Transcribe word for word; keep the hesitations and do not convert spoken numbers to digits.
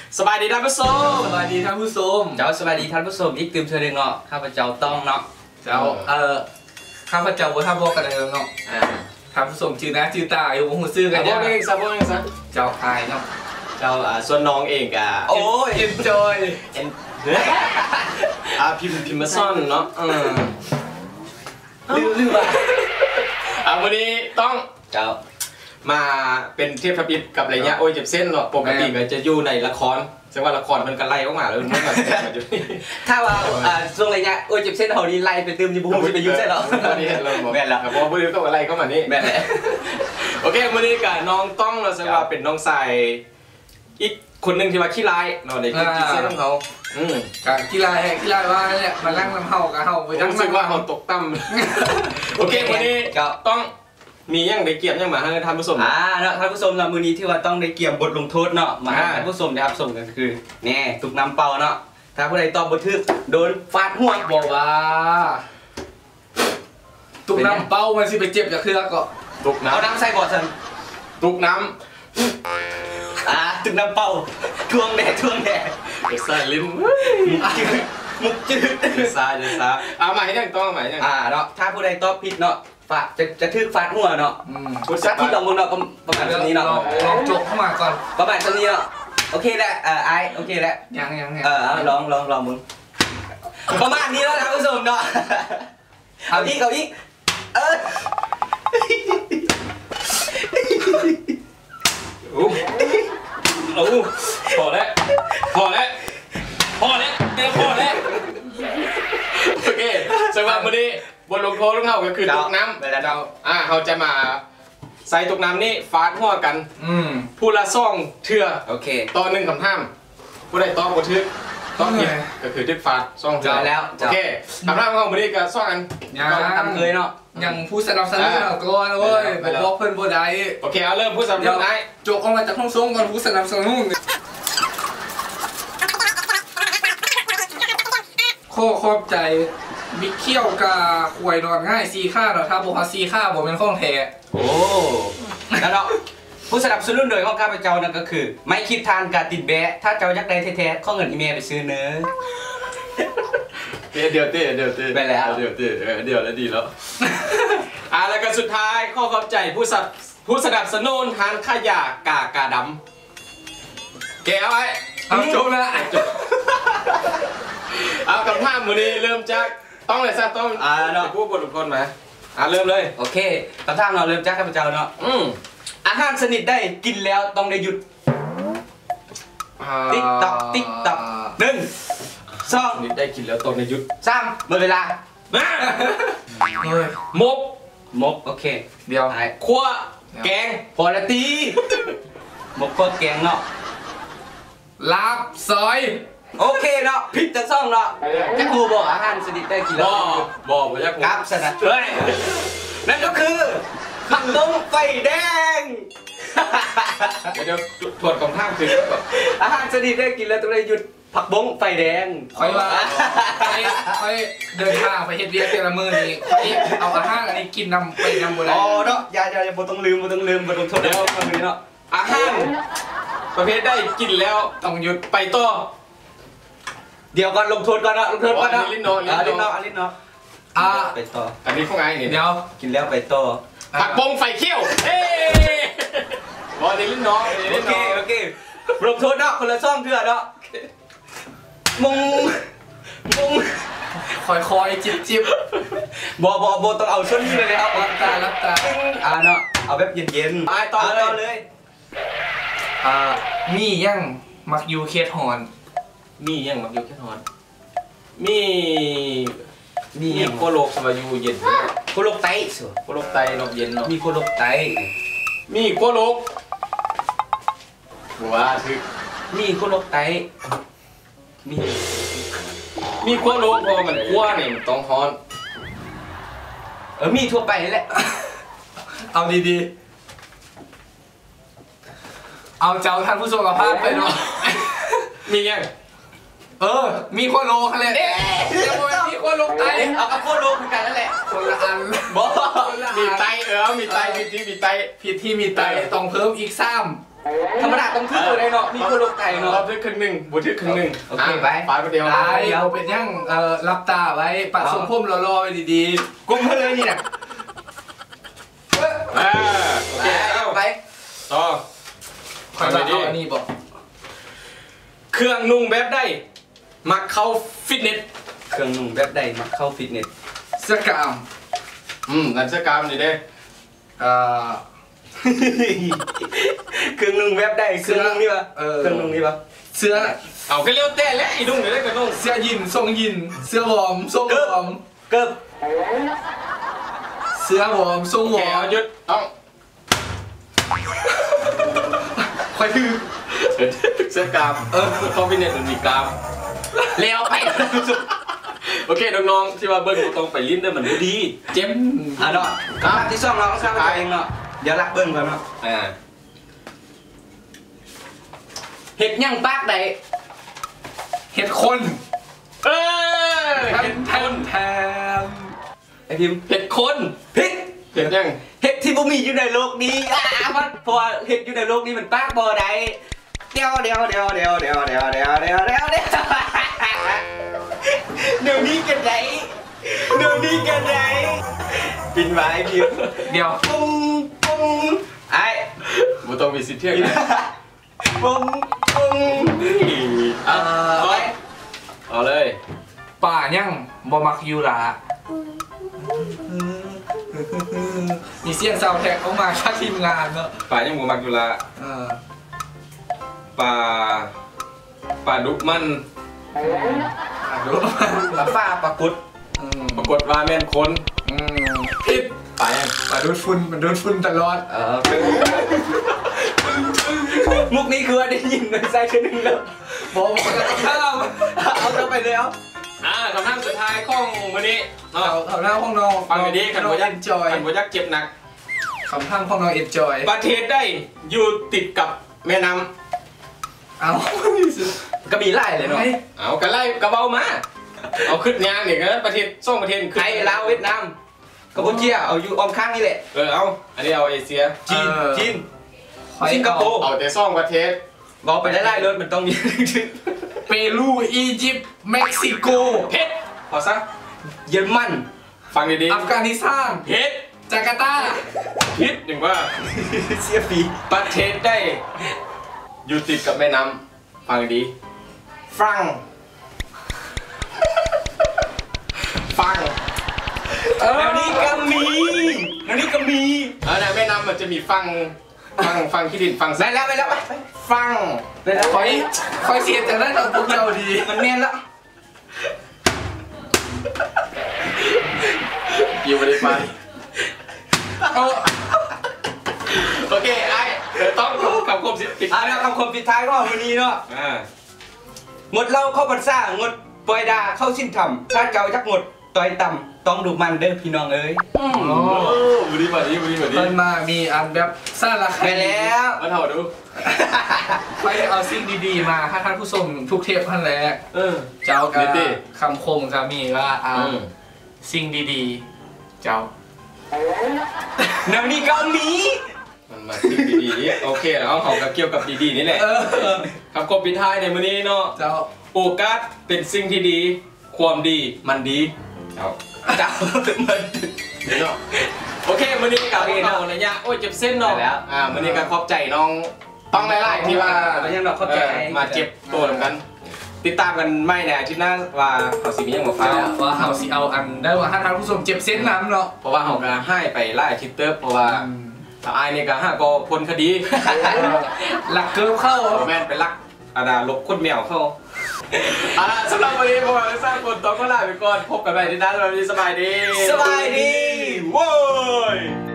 สบายดีท่านผู้ชมสบายดีท่านผู้ชมเจ้าสบายดีท่านผู้ชมอีกตื่มเธอเองเนาะข้าพเจ้าต้องเนาะเจ้าเอ่อข้าพเจ้าว่าท่าบอกกันเลยเนาะท่านผู้ชมชื่อนะชื่อตาอยู่หูซื้อกันยังเองซะพวกเองซะเจ้าคายเนาะเจ้าส่วนน้องเองอ่ะโอ้ยเอ็นจอยเอ็นอ่ะพิมพ์พิมพ์มาซ่อนเนาะลืมลืมอ่ะอ่ะวันนี้ต้องเจ้ามาเป็นเทพพิษกับอะไรเงี้ยโอ้ยเจ็บเส้นเนาะปกติก็จะอยู่ในละครใช่ว่าละครมันก็ไล่ออกมาแล้วมันแบบถ้าว่าอ่าช่วงอะไรเงี้ยโอ้ยเจ็บเส้นเขาดีไล่ไปเติมยูบูจะไปยุ่งใช่หรอตอนนี้เราบอกแม่ละเพราะว่าพูดต้องอะไรเข้ามานี่แม่แหละโอเควันนี้กับน้องต้องเราจะว่าเป็นน้องชายอีกคนหนึ่งที่ว่าขี้ร้ายเนาะในกิจเส้นของเขาอืมกับขี้ร้ายขี้ร้ายว่าเนี่ยมาลั่งลำเฮากับเฮาไปจังรู้สึกว่าเขาตกต่ำโอเควันนี้ต้องมียังได้เกี่ยมยังมาให้ท่านผู้ชมอ่าเนาะท่านผู้ชมเรามือนี้ที่ว่าต้องได้เกี่ยมบทลงโทษเนาะมาท่านผู้ชมนะครับส่งกันคือแน่ตุกน้ำเปล่าเนาะถ้าผู้ใดตอบบททึกโดนฟาดหัวบอกว่าตุกน้ำเปล่ามันสิไปเจ็บจากเครือก็ตุกน้ำเอาน้ำใส่ก่อนสันตุกน้ำอ่าตุกน้ำเปล่าทวงแดดทวงแดดใส่ลิ้นมุกจืดจะซาจะซาเอาใหม่ยังต้องใหม่ยังอ่าเนาะถ้าผู้ใดตอบผิดเนาะฟาดจะจะทึกฟาดหัวเนาะซัดที่ลองมึงเนาะประมาณตรงนี้เนาะลองจกเข้ามาก่อนประมาณตรงนี้เนาะโอเคแหละเออไอโอเคแหละยังยังเออลองลองลองมึงประมาณนี้แล้วท่านผู้ชมเนาะเอาอีกเอาอีกเออโอ้โอ้พอแล้วพอแล้วพอแล้วเดี๋ยวพอแล้วโอเคสำหรับวันนี้บทลงโทษของเราก็คือตกน้ำแล้วอ่าเขาจะมาใส่ตกน้ำนี่ฟาดหัวกันผู้ละซ่องเทื่อโอเคต่อหนึ่งคำถามผู้ใดตอบบททึกต้องผิดก็คือทึกฟาดซ่องเทื่อแล้วโอเคคำถามของวันนี้ก็ซ่องกันยังทำเคยเนาะยังผู้สนับสนุนเราก่อนเว้ยบอกเพื่อนบ่ได้โอเคเอาเริ่มผู้สนับสนุนได้โจกออกมาจากห้องส่งก่อนผู้สนับสนุนข้อขอบใจมิเคี้ยวกับขวยนอนง่ายซีค่าเนาะถ้าบอกว่าซีค่าบอกเป็นข้องแท้โอ้แล้วเนาะผู้สนับสนุนโดยของข้าพเจ้านั่นก็คือไม่คิดทานการติดแบะถ้าเจ้ายักได้แท้ๆข้อเงินอีเมลไปซื้อเนื้อเดี๋ยวเดี๋ยวเดี๋ยวเดี๋ยวไปแล้วเดี๋ยวเดี๋ยวเดี๋ยวแล้วดีแล้วอ่ะแล้วก็สุดท้ายข้อขอบใจผู้สับผู้สนับสนุนทานขยะกากาดำแกเอาไว้เอาจบแล้วเอาคำถามวันนี้เริ่มจากต้องเลยซะต้องอ่าเนาะผู้บทลงโทษมาอ่าเริ่มเลยโอเคคำถามเราเริ่มจากข้าพเจ้าเนาะอืมอาหารสนิทได้กินแล้วต้องได้หยุดติ๊กต๊อกติ๊กต๊อกหนึ่งสองได้กินแล้วต้องได้หยุดสามหมดเวลามาหมกหมกโอเคเดี๋ยวคั่วแกงพอละตีหมกคั่วแกงเนาะลาบซอยโอเคเนาะผิดจะซ่องเนาะแค่ครูบอกอาหารสนิทได้กินแล้วบอกบอกว่าจะกราฟสนะเฮ้ยนั่นก็คือผักต้มไฟแดงเดี๋ยวถอดของข้างคืออาหารสนิทได้กินแล้วต้องได้หยุดผักบ้งไฟแดงค่อยว่าค่อยเดินทางไปเฮ็ดเวียกเจริญมือนี่เอาอาหารอันนี้กินนำไปนำบ่ได้อ๋อเนาะอย่าอย่าอย่าบ่ต้องลืมบ่ต้องลืมบ่ต้องโทษเดี๋ยวมาดูเนาะอาหารประเภทได้กินแล้วต้องหยุดไปต่อเดี๋ยวก่อนลงโทษก่อนนะลงโทษก่อนนะลิ้นเนาะลิ้นเนาะลิ้นเนาะอ่าไปต่ออันนี้พวกไงเนี่ยเดี๋ยวกินแล้วไปต่อผักบงไฟเขี้ยวเอ้บอลลิ้นเนาะโอเคโอเคลงโทษเนาะคนละซ่องเถื่อเนาะมุงมุงคอยคอยจิบจิบบอบอบต้องเอาช่วงนี้เลยครับรับตารับตาอ่าเนาะเอาแบบเย็นๆไปต่อเลยอ่ามียังมักยูเคทฮอนมียังมักยูเคทฮอนมีมีโคโลกสมายูเย็นโคโลกไตสิโคโลกไตนกเย็นเนาะมีโคโลกไตมีโคโลกหัวคือมีโคโลกไตมีมีโคโลกพอมันขั้วเนี่ยต้องฮอนเออมีทั่วไปแหละเอาดีๆเอาเจ้าท่านผู้ชมกับภาพไปเนาะมียังเออมีโคโลกันเลยจะบอกมีโคโลไตเอากับโคโลคือกันนั่นแหละคนละอันบอมีไตเออมีไตผิดที่มีไตผิดที่มีไตต้องเพิ่มอีกซ้ำธรรมดาต้องทึกเลยเนาะนี่คือโลกไก่เนาะเราทึกครึ่งหนึ่งบุทึกครึ่งหนึ่งโอเคไปไปคนเดียวตายเอาเป็นยังเอ่อรับตาไว้ปะสมพุ่มรอๆไว้ดีกุมมาเลยนี่นะๆอ่าโอเคเอาไปต่อคอยมาเอาอันนี้บอกเครื่องนุ่งแบบได้มักเข้าฟิตเนสเครื่องนุ่งแบบใดมาเข้าฟิตเนสเสื้อกล้ามอืมนั่นเสื้อกล้ามนี่เด้เอ่อเครื่องนุ่งแบบใดเครื่องนุ่งนี่ปะเออเครื่องนุ่งนี่ปะเสื้อเอาก็เลี้ยวแต่แล้วไอ้นุ่งเดี๋ยวได้ก็นุ่งเสื้อยินทรงยิน เสื้อวอร์มทรงวอร์มเกิบเสื้อวอร์มทรงวแกอร์เอามหยุดเอาคอยถือเสื้อกล้ามเออเข้าฟิตเนสมันมีกล้ามเลี้ยวไปโอเคน้องๆที่ว่าเบิ้ลต้องไปลิ้นได้มันบ่ดีเจ็บอ่ะเนาะภาพที่ซ่องเราต้องสร้างตัวเองเนาะเดี๋ยวรักเบิ้งก่อนเนาะอ่าเห็ดย่างปากใดเห็ดคนเออแทเห็นดแทคนนแทนไอพิมพ์เห็ดคนพิษเห็ดยังเห็ดที่บ่มีอยู่ในโลกนี้อ่ะมันเพราะว่าเห็ดอยู่ในโลกนี้มันปากบ่ได้เดี๋ยวเดี๋ยวเดี๋ยวเดี๋ยวเดี๋ยวเดี๋ยวเดี๋ยวเดี๋ยวเดี๋ยวเดี๋ยวเดี๋ยวนี้กันไหนเดี๋ยวนี้กันไหนปินไว้พิมพ์เดี๋ยวปุ้งปุ้งไอ้บ่ต้องมีสิทธิ์เที่ยงนะปุ้งปุ้งเอาเอ่เอาอเอาเลยป่ายังบ่มักยูละมีเสียงซาวด์แทร็กออกมาค่าทีมงานเนอะป่ายังบ่มักอยู่ละเออป่าป่าดุกมันอ่ะดูปลาฟ้าปลากุดอืมปรากฏว่าแม่นคนอืมผิดไปยังมาดูดฝุ่นมันดูดฝุ่นตลอดเออมุกนี้คือว่าได้ยินในไซส์นึงแล้วบอกบอกกันข้ามเอาต่อไปเลยเอาอ่าคำถามสุดท้ายของวันนี้เนาะเอาเอาหน้าห้องนอนฟังให้ดีกันบ่ยักเอ็นจอยกันบ่ยักเจ็บหนักคำถามห้องนอนเอ็นจอยประเทศได้อยู่ติดกับแม่น้เอาก็มีไล่เลยเนาะไอ้ำเอากันไล่กระเบามาเอาขึ้นยางนี่ก็ประเทศส่งประเทศขึ้นไทยลาวเวียดนามกัมพูชาเอาอยู่ออมข้างนี่แหละเออเอาอันนี้เอาเอเชียจีนจีน สิงคโปร์เอาแต่ส่งประเทศบอกไปได้ไล่รถมันต้องมีเปรูอียิปต์เม็กซิโกเพชรพอซะเยอรมันฟังดีอัฟกานิสถานๆเพชรจาการ์ตาพิษอย่างว่าเสียฟีประเทศได้อยู่ติดกับแม่น้ำฟังดีฝรั่งฟังแล้วนี่ก็มีแล้วนี่ก็มีเออในแม่น้ำมันจะมีฟังฟังฟังขี้ดินฟังไปแล้วไปแล้วไปไปฟังไปแล้วคอยคอยเสียจากนั้นเราพวกเจ้าดีมันแน่นแล้วอยู่บริไปเอาโอเคไอ้เดี๋ยวต้องคำคมสิปิดอ่ะแล้วคำคมปิดท้ายก็วันนี้เนาะอ่าหมดเหล้าเข้าพรรษางดปล่อยดาเข้าสิ้นธรรมชาติเก่าจักหมดต่อยต่ำต้องดูมันเด้อพี่น้องเอ้ยโอ้บุรีมาดีบุรีมาดีเพิ่นมามีอันแบบสร้างราคาไปแล้วมาเท่าดูไปเอาสิ่งดีๆมาให้ท่านผู้ชมทุกเทปท่านแหละเออเจ้ากับนิติคำคมจะมีว่าอ่าอืมสิ่งดีๆ เจ้าแนวนี้ก็มีมันมาสิ่งดีๆโอเคแล้วเขากับเกี่ยวกับดีๆนี่แหละเออคำคมปิดท้ายในมื้อนี้เนาะเจ้าโอกาสเป็นสิ่งที่ดี ความดีมันดีเอาเจ้ามันเนาะโอเคมื้อนี้กับเราระยะโอ้ยเจ็บเส้นเนาะไปแล้วอ่ามื้อนี้ก็ขอบใจน้องต้องไล่ๆที่ว่าแล้วยังเราเข้าใจเออมาเจ็บตัวเหมือนกัน ติดตามกันไม่แน่อาทิตย์หน้าว่าเขาสิมีหยังมาฟังว่าเฮาสิเอาอันได้ว่าให้ท่านผู้ชมเจ็บเส้นน้ำเนาะเพราะว่าเขาก็ให้ไปไล่อาทิตย์เติบเพราะว่าถ้าอายนี่ก็ห้าก็พ้นคดีหลักเกิร์ฟเข้าเอาแม่นไปลักอาดาลบคนแมวเข้าอ่าสำหรับวันนี้พวกเราสร้างคนต้องก็ลาไปก่อนพบกันใหม่ที่หน้าสวัสดีสบายดีสบายดีโว้ย